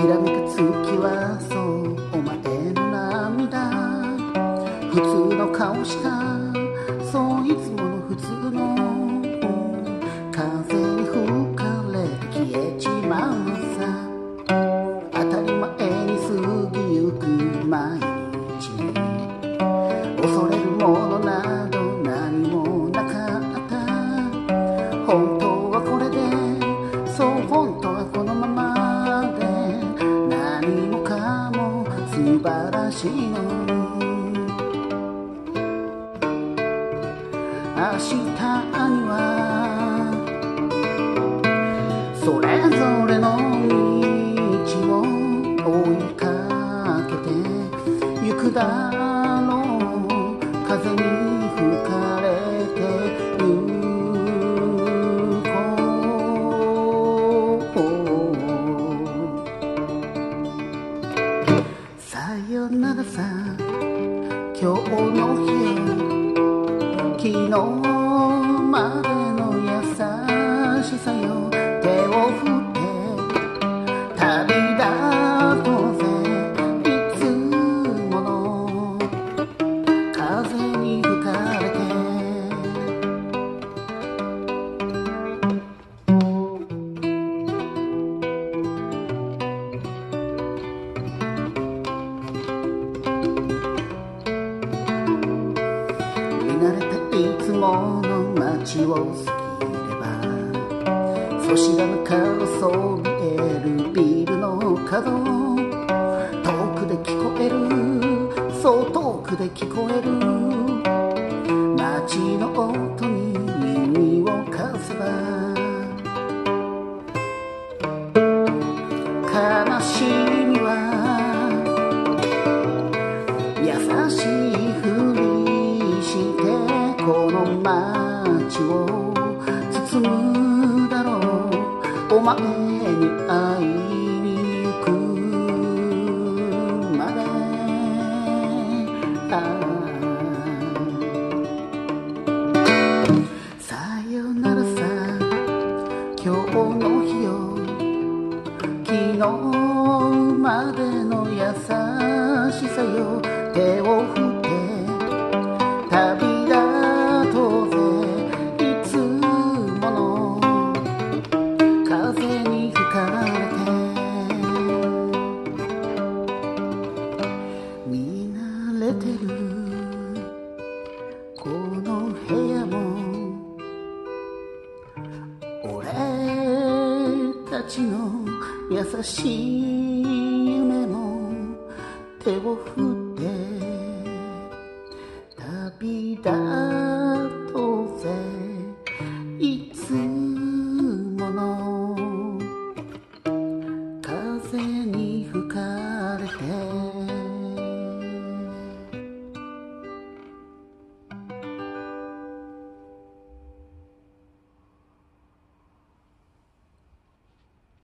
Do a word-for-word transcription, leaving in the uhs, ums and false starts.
らめく月はそうお前の涙、普通の顔したそういつもの普通の風に吹かれて消えちまうのさ。当たり前に過ぎゆく毎日、恐れるものなど何もなかった。本当はこれで、そう本当はこのままで、何もかも素晴らしいのに。明日にはそれぞれの道を追いかけてゆくだろう。風に吹かれてゆこう。さよならさ今日の日、昨日までの優しさよ。手を振って旅立とうぜ、いつもの風に吹かれて。見慣れたいつもの街を過ぎれば、そしらぬからそびえるビルの角、遠くで聞こえる、そう遠くで聞こえる街の音に耳を貸せば、悲しみは優しいふりしてこの街を包むだろう。お前に会いに行くまで。さよならさ今日の日よ、昨日までの優しさよ。手を振って旅立とうぜ、いつもの風に吹かれて。見慣れてるこの部屋も、俺たちの優しい夢も、手を振って旅立とうぜ。